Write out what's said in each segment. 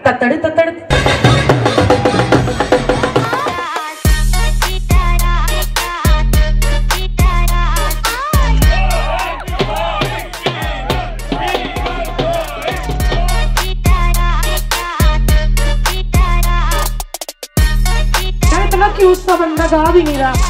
ततड़ ततड़। इतना क्यूट सा बंदा गा भी नहीं रहा।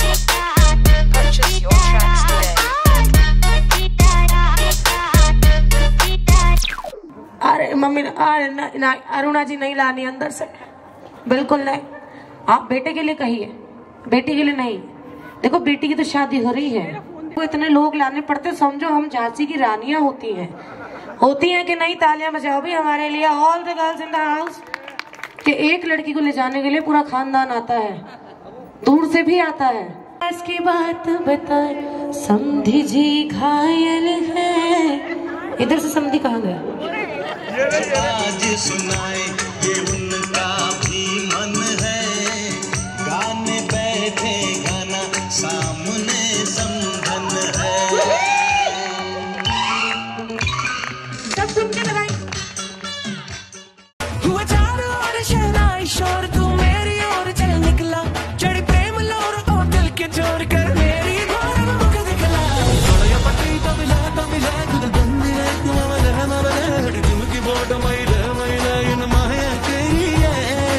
अरे मम्मी अरुणा जी नहीं लानी अंदर से, बिल्कुल नहीं। आप बेटे के लिए कहिए, बेटी के लिए नहीं। देखो बेटी की तो शादी हो रही है, वो इतने लोग लाने पड़ते, समझो हम झांसी की रानियां होती हैं कि नहीं। तालियां बजाओ भी हमारे लिए, all the girls in the house. कि एक लड़की को ले जाने के लिए पूरा खानदान आता है, दूर से भी आता है। इसकी बात बताए समधी जी घायल है। इधर से समधी कहाँ गए? आज सुनाए ये उनका भी मन है, गाने बैठे गाना सामने समधन है। सब सुन के लगाई। हुआ चारों ओर शहनाई शोर, तू मेरी ओर चल निकला, चढ़ी प्रेम लोर और दिल के जोड़ कर मेरी घोर मुख दिखला। या पटी तो मिला खुद बंदी है तुम की बोट मैला इन माया तेरी है।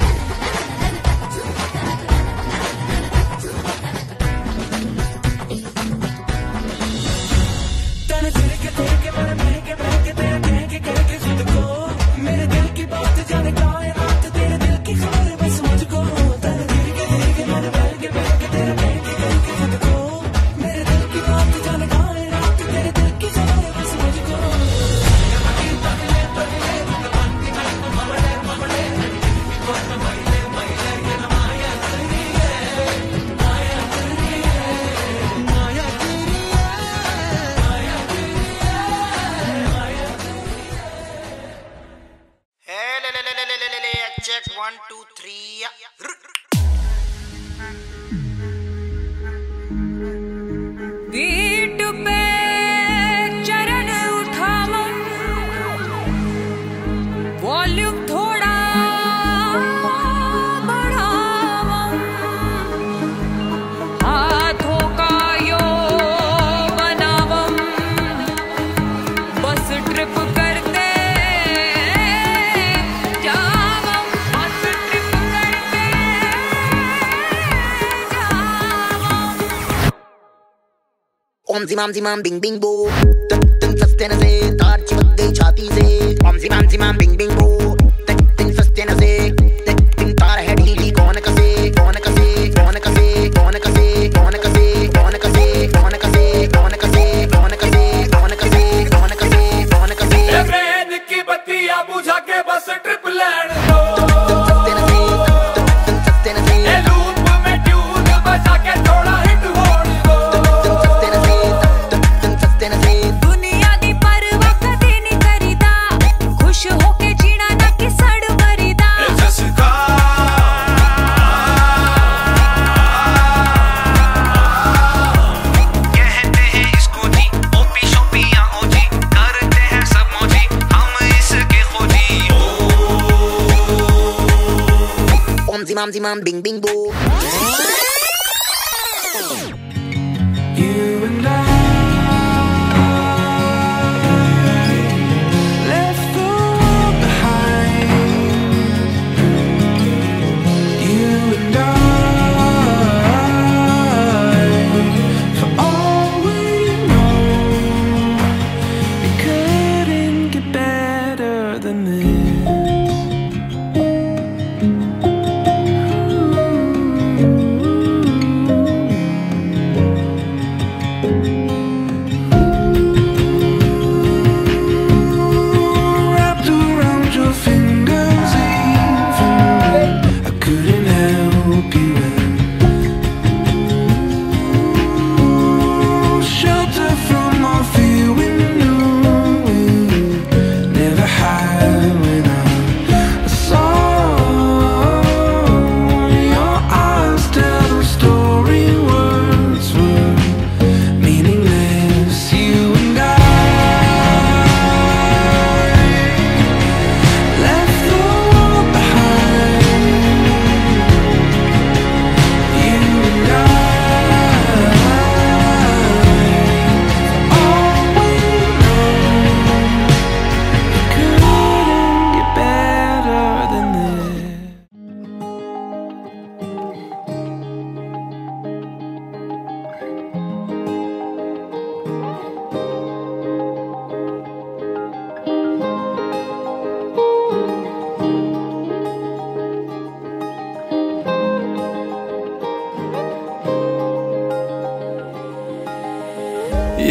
तने तेरे के मेरे महके तेरे कह के खुद को, मेरे दिल की बात जाने कायनात, तेरे दिल की खबर बस मुझको। तने तेरे के मेरे महके तेरे कह के खुद को, मेरे दिल की बात जाने कायनात, तेरे दिल की खबर बस मुझको। Check 1 2 3 पीठ पे चरण उठाओ, वॉल्यूम थोड़ा बढ़ाओ, हाथों का यो बनाओ, बस ट्रिप करते जाओ, बस ट्रिप करते जाओ। ओम जिमाम बिंग बिंग बो, तन सस्ते न से तार चिपक गई छाती से। ओम जिमाम बिंग बिंग बो, तन सस्ते न से तार है ढीली। कौन कसे कौन कसे कौन कसे कौन कसे कौन कसे कौन कसे कौन कसे कौन कसे कौन कसे कौन कसे कौन कसे कौन कसे। ब्रेन की बत्तियां बुझा के बस ट्रिप लैंड दो, तन सस्ते न से लूप में ट्यून बजा के थोड़ा हिट होने दो। दुनिया दी परवाह कदी नहीं करीदा, खुश होके जीना ना कि सड़ मरीदा। कहते हैं इसको जी ओपी शोपी या ओजी, करते हैं सब मौजी हम इसके खोजी। ओम जिमाम बिंग बिंग बो। You and I left the world behind. You and I, for all we know, it couldn't get better than this.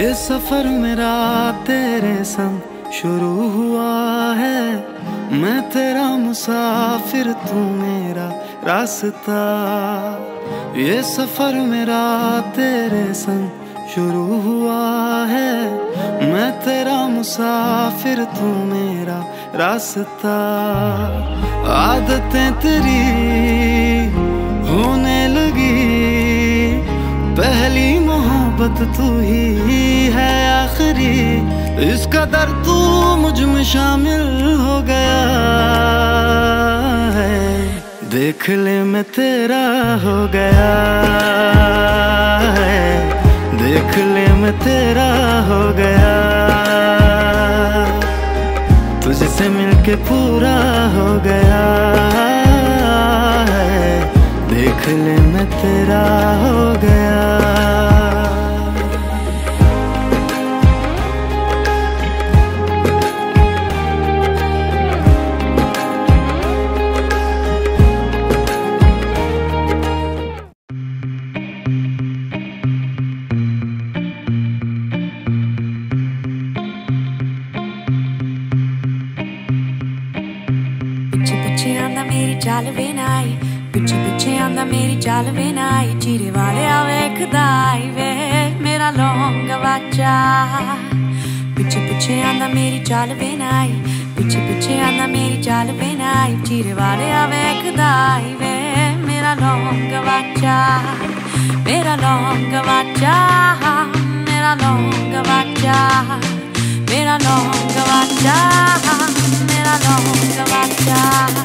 ये सफर मेरा तेरे संग शुरू हुआ है, मैं तेरा मुसाफिर तू मेरा रास्ता। ये सफर मेरा तेरे संग शुरू हुआ है, मैं तेरा मुसाफिर तू मेरा रास्ता। आदतें तेरी होने लगी, पहली मोहब्बत तू ही है आखिरी। इस कदर तू मुझ में शामिल हो गया है, देख ले मैं तेरा हो गया है, देख ले मैं तेरा हो गया। तुझसे मिलके पूरा हो गया है, देख ले मैं तेरा हो गया। पिछे आंदा मेरी चाल वे नाई, पिछे पिछे आंदा मेरी चाल वे नाई। चीरे वाले वेखदा आई वे मेरा लौंग वाचा। पिछे पिछे आंदा मेरी चाल वे नाई, पिछे पिछे आंदा मेरी चाल वे नाई। चीरे वाले वेखदा आई वे मेरा लौंग वाचा, मेरा लौंग वाचा, मेरा लौंग वाचा, मेरा लौंग वाचा, मेरा लौंग वाचा।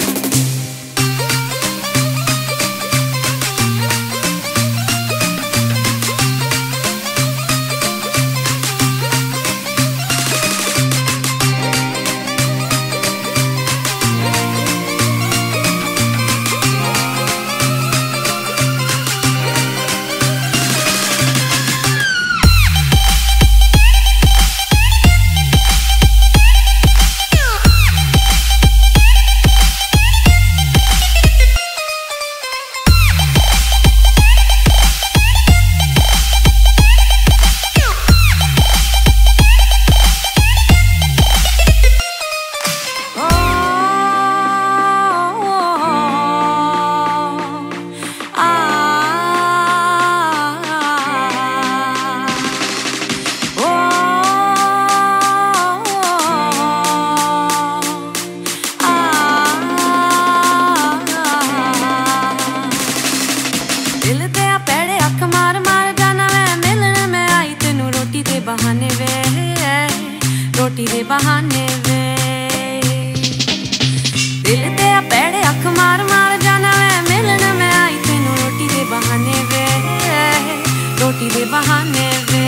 बहाने वे, रोटी दे बहाने वे। दिल ते पैड़े अख मार मार जाना वे, मिलने में आई तेनू रोटी दे बहाने वे, रोटी दे बहाने वे।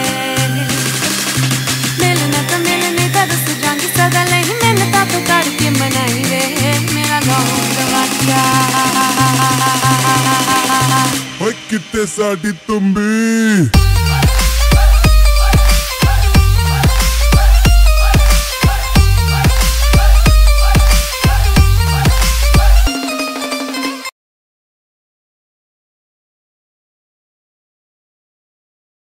मिलने तो दस जांगी सदा नहीं, मिलता तो करके मनाई वे मेरा लौंग वाचा। किते साडी तुम्बी